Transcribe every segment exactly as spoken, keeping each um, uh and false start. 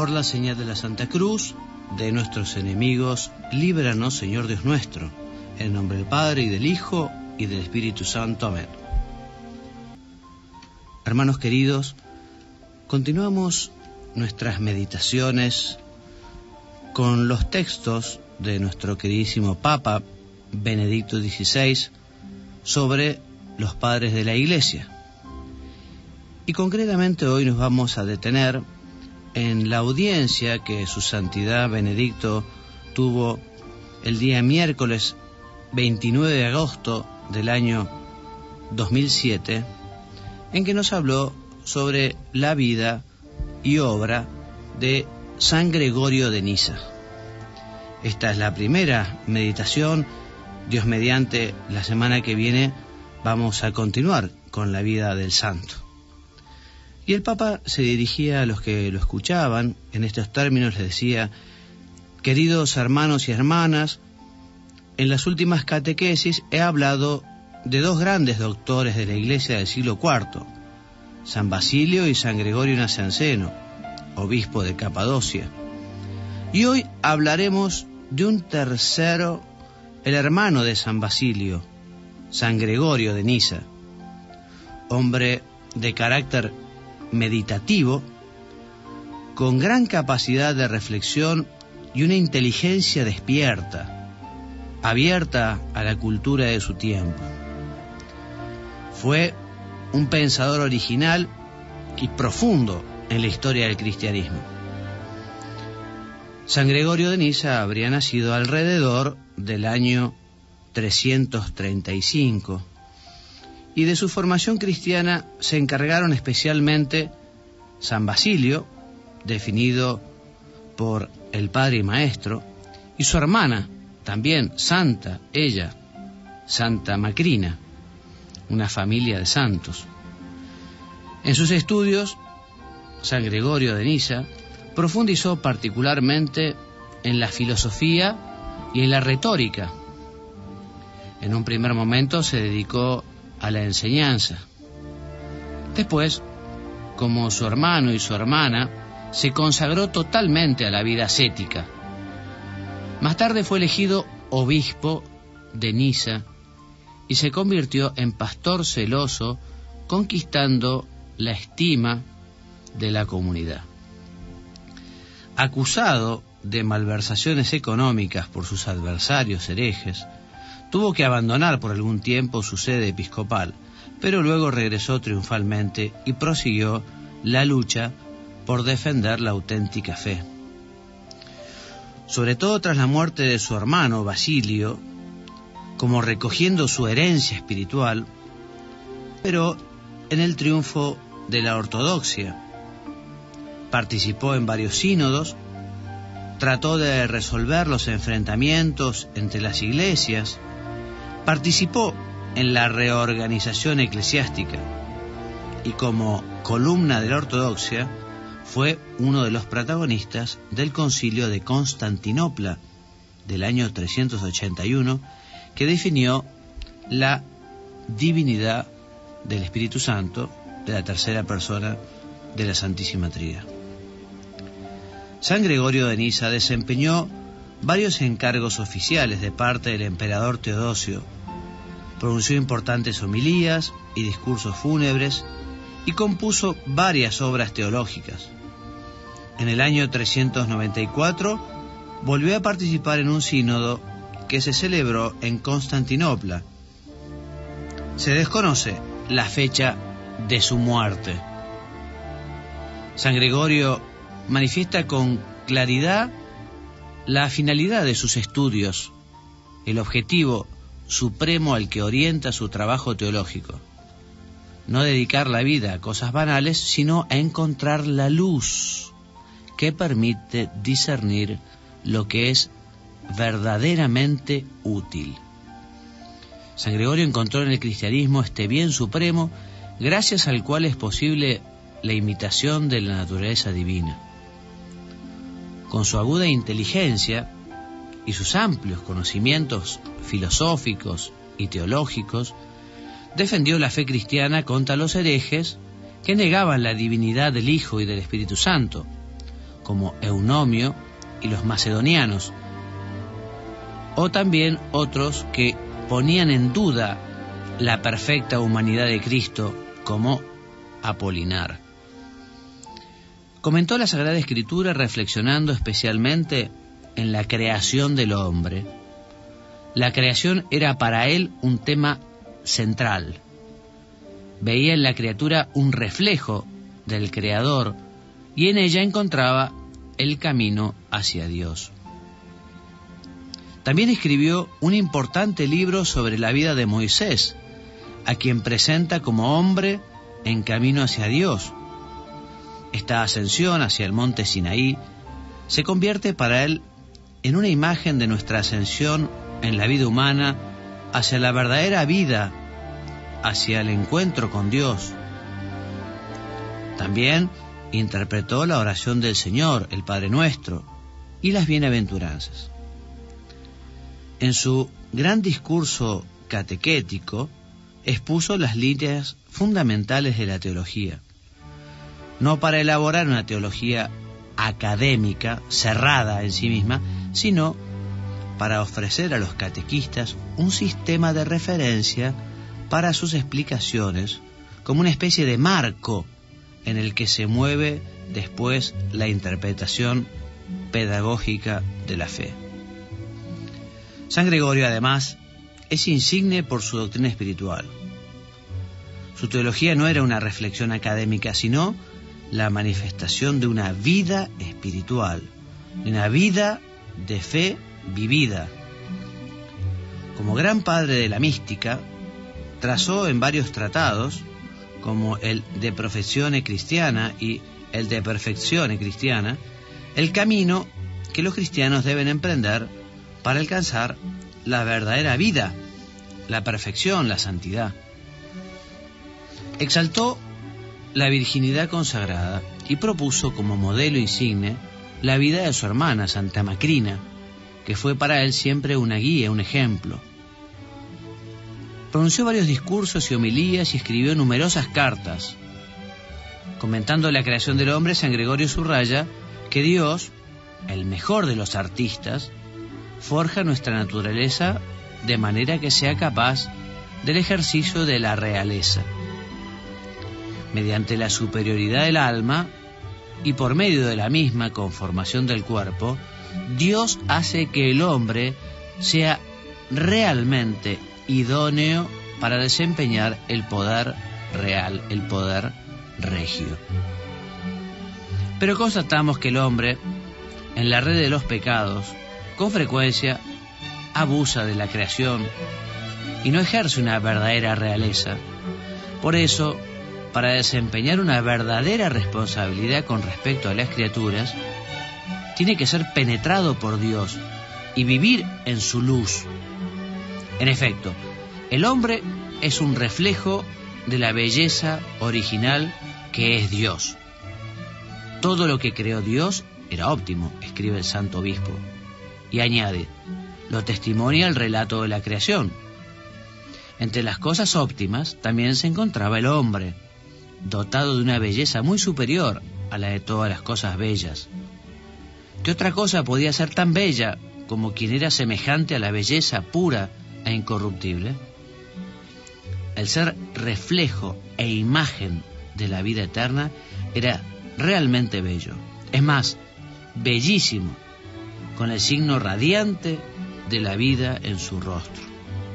por la señal de la Santa Cruz, de nuestros enemigos, líbranos, Señor Dios nuestro, en el nombre del Padre, y del Hijo, y del Espíritu Santo. Amén. Hermanos queridos, continuamos nuestras meditaciones con los textos de nuestro queridísimo Papa Benedicto dieciséis sobre los padres de la Iglesia. Y concretamente hoy nos vamos a detener en la audiencia que su Santidad Benedicto tuvo el día miércoles veintinueve de agosto del año dos mil siete, en que nos habló sobre la vida y obra de San Gregorio de Nisa. Esta es la primera meditación. Dios mediante, la semana que viene vamos a continuar con la vida del santo. Y el Papa se dirigía a los que lo escuchaban en estos términos, les decía: queridos hermanos y hermanas, en las últimas catequesis he hablado de dos grandes doctores de la Iglesia del siglo cuarto, San Basilio y San Gregorio Nacianceno, obispo de Capadocia. Y hoy hablaremos de un tercero, el hermano de San Basilio, San Gregorio de Nisa, hombre de carácter meditativo, con gran capacidad de reflexión y una inteligencia despierta, abierta a la cultura de su tiempo. Fue un pensador original y profundo en la historia del cristianismo. San Gregorio de Nisa habría nacido alrededor del año trescientos treinta y cinco, y de su formación cristiana se encargaron especialmente San Basilio, definido por el padre y maestro, y su hermana, también santa, ella, Santa Macrina, una familia de santos. En sus estudios, San Gregorio de Nisa profundizó particularmente en la filosofía y en la retórica. En un primer momento se dedicó a la enseñanza. Después, como su hermano y su hermana, se consagró totalmente a la vida ascética. Más tarde fue elegido obispo de Nisa y se convirtió en pastor celoso, conquistando la estima de la comunidad. Acusado de malversaciones económicas por sus adversarios herejes, tuvo que abandonar por algún tiempo su sede episcopal, pero luego regresó triunfalmente y prosiguió la lucha por defender la auténtica fe. Sobre todo tras la muerte de su hermano Basilio, como recogiendo su herencia espiritual, pero en el triunfo de la ortodoxia. Participó en varios sínodos, trató de resolver los enfrentamientos entre las iglesias, participó en la reorganización eclesiástica y como columna de la ortodoxia fue uno de los protagonistas del Concilio de Constantinopla del año trescientos ochenta y uno, que definió la divinidad del Espíritu Santo, de la tercera persona de la Santísima Trinidad. San Gregorio de Nisa desempeñó varios encargos oficiales de parte del emperador Teodosio, pronunció importantes homilías y discursos fúnebres y compuso varias obras teológicas. En el año trescientos noventa y cuatro volvió a participar en un sínodo que se celebró en Constantinopla. Se desconoce la fecha de su muerte. San Gregorio manifiesta con claridad la finalidad de sus estudios, el objetivo supremo al que orienta su trabajo teológico: no dedicar la vida a cosas banales, sino a encontrar la luz que permite discernir lo que es verdaderamente útil. San Gregorio encontró en el cristianismo este bien supremo, gracias al cual es posible la imitación de la naturaleza divina. Con su aguda inteligencia y sus amplios conocimientos filosóficos y teológicos, defendió la fe cristiana contra los herejes que negaban la divinidad del Hijo y del Espíritu Santo, como Eunomio y los macedonianos, o también otros que ponían en duda la perfecta humanidad de Cristo, como Apolinar. Comentó la Sagrada Escritura reflexionando especialmente en la creación del hombre. La creación era para él un tema central. Veía en la criatura un reflejo del Creador y en ella encontraba el camino hacia Dios. También escribió un importante libro sobre la vida de Moisés, a quien presenta como hombre en camino hacia Dios. Esta ascensión hacia el monte Sinaí se convierte para él en una imagen de nuestra ascensión en la vida humana hacia la verdadera vida, hacia el encuentro con Dios. También interpretó la oración del Señor, el Padre Nuestro, y las bienaventuranzas. En su gran discurso catequético expuso las líneas fundamentales de la teología, no para elaborar una teología académica cerrada en sí misma, sino para ofrecer a los catequistas un sistema de referencia para sus explicaciones, como una especie de marco en el que se mueve después la interpretación pedagógica de la fe. San Gregorio, además, es insigne por su doctrina espiritual. Su teología no era una reflexión académica, sino la manifestación de una vida espiritual, de una vida de fe vivida. Como gran padre de la mística, trazó en varios tratados, como el De Professione Cristiana y el De Perfectione Cristiana, el camino que los cristianos deben emprender para alcanzar la verdadera vida, la perfección, la santidad. Exaltó la virginidad consagrada y propuso como modelo insigne la vida de su hermana, Santa Macrina, que fue para él siempre una guía, un ejemplo. Pronunció varios discursos y homilías y escribió numerosas cartas. Comentando la creación del hombre, San Gregorio subraya que Dios, el mejor de los artistas, forja nuestra naturaleza de manera que sea capaz del ejercicio de la realeza. Mediante la superioridad del alma y por medio de la misma conformación del cuerpo, Dios hace que el hombre sea realmente idóneo para desempeñar el poder real, el poder regio. Pero constatamos que el hombre, en la red de los pecados, con frecuencia abusa de la creación y no ejerce una verdadera realeza. Por eso, para desempeñar una verdadera responsabilidad con respecto a las criaturas, tiene que ser penetrado por Dios y vivir en su luz. En efecto, el hombre es un reflejo de la belleza original que es Dios. Todo lo que creó Dios era óptimo, escribe el Santo Obispo, y añade, lo testimonia el relato de la creación. Entre las cosas óptimas también se encontraba el hombre, dotado de una belleza muy superior a la de todas las cosas bellas. ¿Qué otra cosa podía ser tan bella como quien era semejante a la belleza pura e incorruptible? El ser reflejo e imagen de la vida eterna era realmente bello. Es más, bellísimo, con el signo radiante de la vida en su rostro.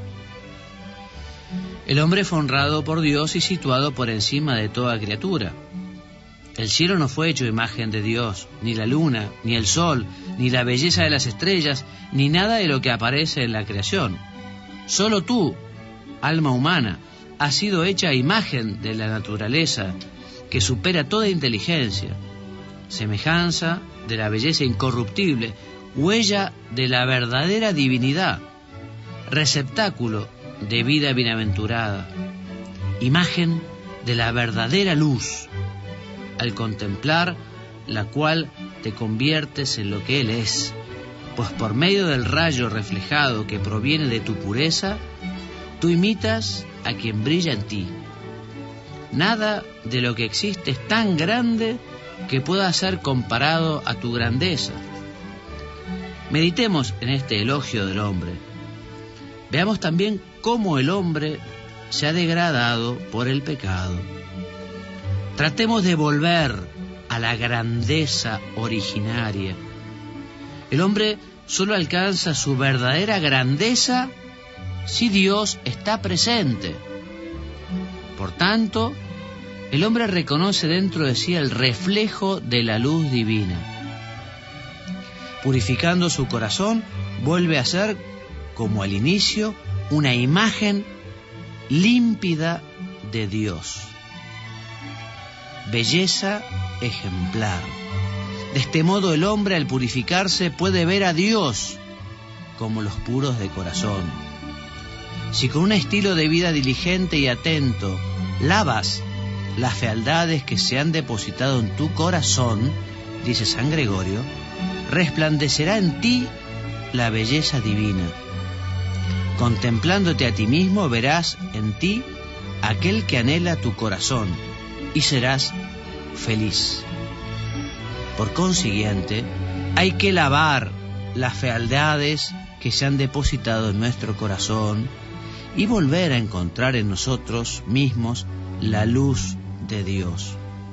El hombre fue honrado por Dios y situado por encima de toda criatura. El cielo no fue hecho imagen de Dios, ni la luna, ni el sol, ni la belleza de las estrellas, ni nada de lo que aparece en la creación. Solo tú, alma humana, has sido hecha imagen de la naturaleza, que supera toda inteligencia, semejanza de la belleza incorruptible, huella de la verdadera divinidad, receptáculo de vida bienaventurada, imagen de la verdadera luz, al contemplar la cual te conviertes en lo que Él es, pues por medio del rayo reflejado que proviene de tu pureza, tú imitas a quien brilla en ti. Nada de lo que existe es tan grande que pueda ser comparado a tu grandeza. Meditemos en este elogio del hombre. Veamos también cómo el hombre se ha degradado por el pecado. Tratemos de volver a la grandeza originaria. El hombre solo alcanza su verdadera grandeza si Dios está presente. Por tanto, el hombre reconoce dentro de sí el reflejo de la luz divina. Purificando su corazón, vuelve a ser, como al inicio, una imagen límpida de Dios. Belleza ejemplar. De este modo el hombre, al purificarse, puede ver a Dios como los puros de corazón. Si con un estilo de vida diligente y atento lavas las fealdades que se han depositado en tu corazón, dice San Gregorio, resplandecerá en ti la belleza divina. Contemplándote a ti mismo, verás en ti aquel que anhela tu corazón y serás feliz. Por consiguiente, hay que lavar las fealdades que se han depositado en nuestro corazón y volver a encontrar en nosotros mismos la luz de Dios.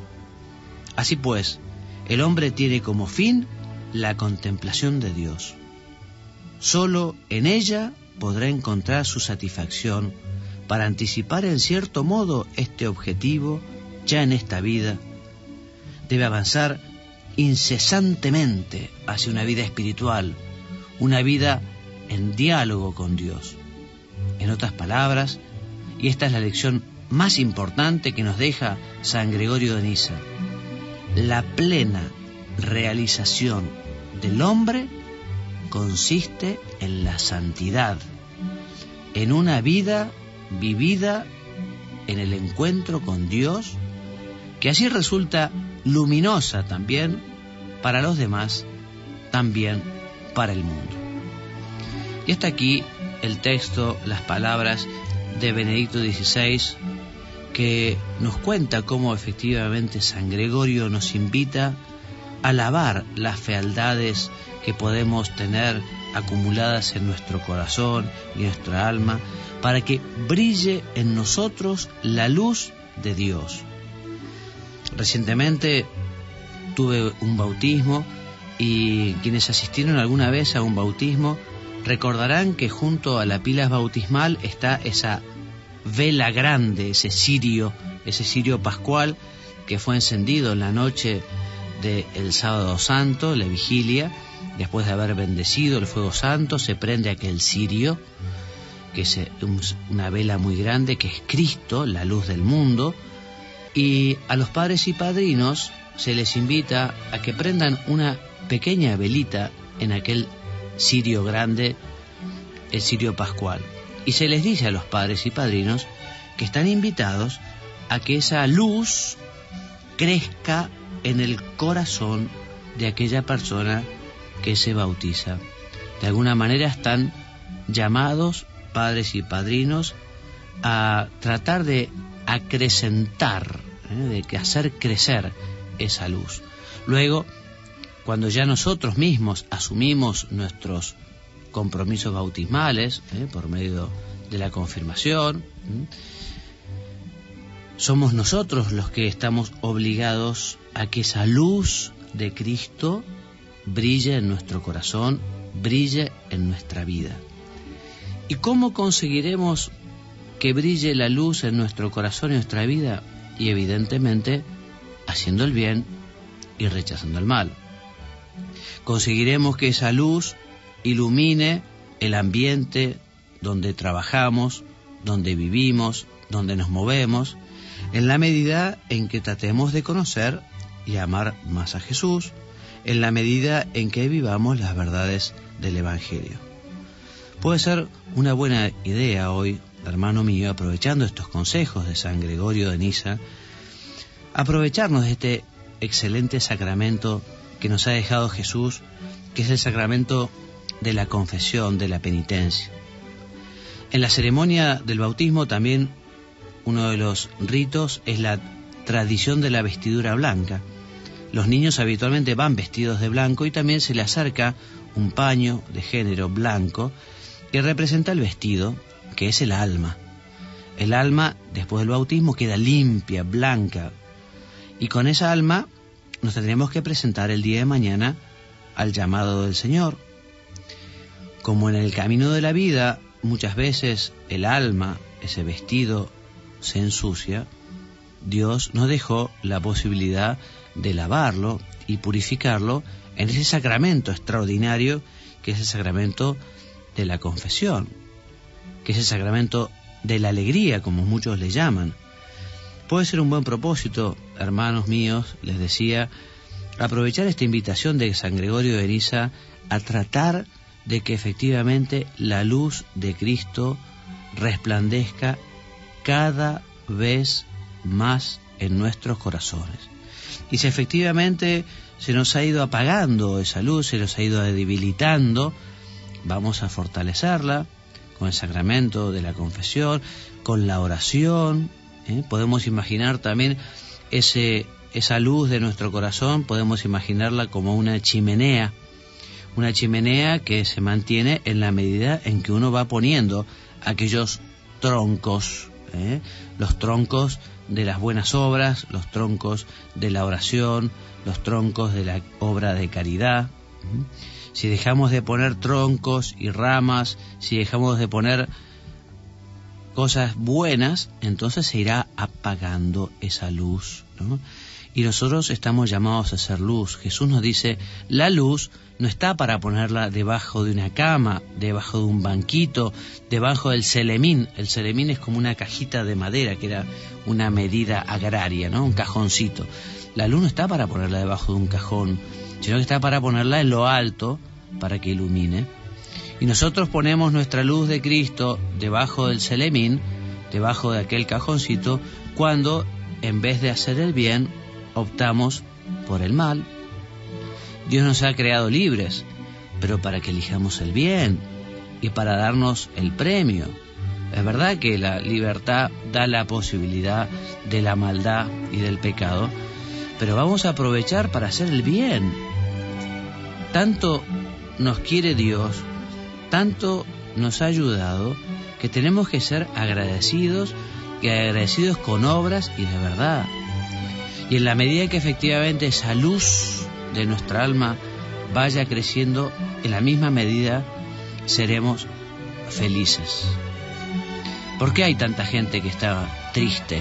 Así pues, el hombre tiene como fin la contemplación de Dios. Solo en ella podrá encontrar su satisfacción para anticipar en cierto modo este objetivo ya en esta vida. Debe avanzar incesantemente hacia una vida espiritual, una vida en diálogo con Dios. En otras palabras, y esta es la lección más importante que nos deja San Gregorio de Niza, la plena realización del hombre consiste en la santidad, en una vida vivida en el encuentro con Dios, que así resulta luminosa también para los demás, también para el mundo. Y hasta aquí el texto, las palabras de Benedicto dieciséis, que nos cuenta cómo efectivamente San Gregorio nos invita a lavar las fealdades que podemos tener acumuladas en nuestro corazón y nuestra alma, para que brille en nosotros la luz de Dios. Recientemente tuve un bautismo y quienes asistieron alguna vez a un bautismo recordarán que junto a la pila bautismal está esa vela grande, ese cirio, ese cirio pascual que fue encendido en la noche del sábado santo, la vigilia. Después de haber bendecido el fuego santo, se prende aquel cirio, que es una vela muy grande, que es Cristo, la luz del mundo, y a los padres y padrinos se les invita a que prendan una pequeña velita en aquel cirio grande, el cirio pascual. Y se les dice a los padres y padrinos que están invitados a que esa luz crezca en el corazón de aquella persona que se bautiza. De alguna manera están llamados padres y padrinos a tratar de acrecentar, ¿eh? de hacer crecer esa luz. Luego, cuando ya nosotros mismos asumimos nuestros compromisos bautismales, ¿eh? por medio de la confirmación, ¿eh? somos nosotros los que estamos obligados a que esa luz de Cristo brille en nuestro corazón, brille en nuestra vida. ¿Y cómo conseguiremos que brille la luz en nuestro corazón y nuestra vida? Y evidentemente haciendo el bien y rechazando el mal. Conseguiremos que esa luz ilumine el ambiente donde trabajamos, donde vivimos, donde nos movemos, en la medida en que tratemos de conocer y amar más a Jesús, en la medida en que vivamos las verdades del Evangelio. Puede ser una buena idea hoy, hermano mío, aprovechando estos consejos de San Gregorio de Niza, aprovecharnos de este excelente sacramento que nos ha dejado Jesús, que es el sacramento de la confesión, de la penitencia. En la ceremonia del bautismo también uno de los ritos es la tradición de la vestidura blanca. Los niños habitualmente van vestidos de blanco y también se le acerca un paño de género blanco que representa el vestido, que es el alma. El alma, después del bautismo, queda limpia, blanca, y con esa alma nos tendremos que presentar el día de mañana al llamado del Señor. Como en el camino de la vida muchas veces el alma, ese vestido, se ensucia, Dios nos dejó la posibilidad de lavarlo y purificarlo en ese sacramento extraordinario que es el sacramento de la confesión, que es el sacramento de la alegría, como muchos le llaman. Puede ser un buen propósito, hermanos míos, les decía, aprovechar esta invitación de San Gregorio de Niza a tratar de que efectivamente la luz de Cristo resplandezca cada vez más en nuestros corazones. Y si efectivamente se nos ha ido apagando esa luz, se nos ha ido debilitando, vamos a fortalecerla con el sacramento de la confesión, con la oración. ¿eh? Podemos imaginar también ese, esa luz de nuestro corazón, podemos imaginarla como una chimenea, una chimenea que se mantiene en la medida en que uno va poniendo aquellos troncos, ¿eh? los troncos de las buenas obras, los troncos de la oración, los troncos de la obra de caridad. ¿eh? Si dejamos de poner troncos y ramas, si dejamos de poner cosas buenas, entonces se irá apagando esa luz, ¿no? Y nosotros estamos llamados a ser luz. Jesús nos dice, la luz no está para ponerla debajo de una cama, debajo de un banquito, debajo del celemín. El celemín es como una cajita de madera, que era una medida agraria, ¿no? Un cajoncito. La luz no está para ponerla debajo de un cajón, sino que está para ponerla en lo alto, para que ilumine. Y nosotros ponemos nuestra luz de Cristo debajo del celemín, debajo de aquel cajoncito, cuando en vez de hacer el bien, optamos por el mal. Dios nos ha creado libres, pero para que elijamos el bien y para darnos el premio. Es verdad que la libertad da la posibilidad de la maldad y del pecado, pero vamos a aprovechar para hacer el bien. Tanto nos quiere Dios, tanto nos ha ayudado, que tenemos que ser agradecidos, y agradecidos con obras y de verdad. Y en la medida que efectivamente esa luz de nuestra alma vaya creciendo, en la misma medida seremos felices. ¿Por qué hay tanta gente que está triste?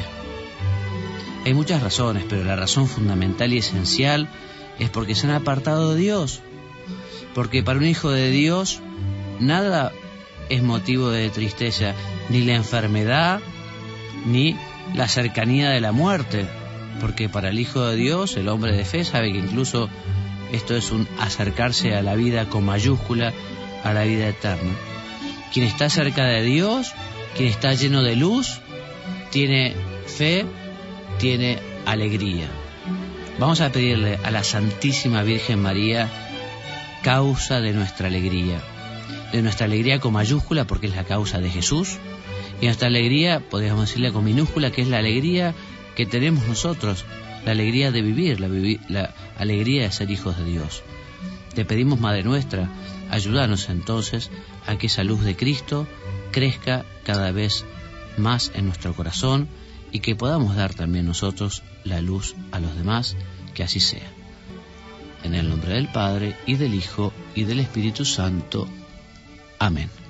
Hay muchas razones, pero la razón fundamental y esencial es porque se han apartado de Dios. Porque para un hijo de Dios nada es motivo de tristeza, ni la enfermedad, ni la cercanía de la muerte. Porque para el Hijo de Dios, el hombre de fe, sabe que incluso esto es un acercarse a la vida con mayúscula, a la vida eterna. Quien está cerca de Dios, quien está lleno de luz, tiene fe, tiene alegría. Vamos a pedirle a la Santísima Virgen María, causa de nuestra alegría, de nuestra alegría con mayúscula, porque es la causa de Jesús, y nuestra alegría, podríamos decirle con minúscula, que es la alegría que tenemos nosotros, la alegría de vivir, la, vivi- la alegría de ser hijos de Dios. Te pedimos, Madre nuestra, ayúdanos entonces a que esa luz de Cristo crezca cada vez más en nuestro corazón y que podamos dar también nosotros la luz a los demás, que así sea. En el nombre del Padre, y del Hijo, y del Espíritu Santo. Amén.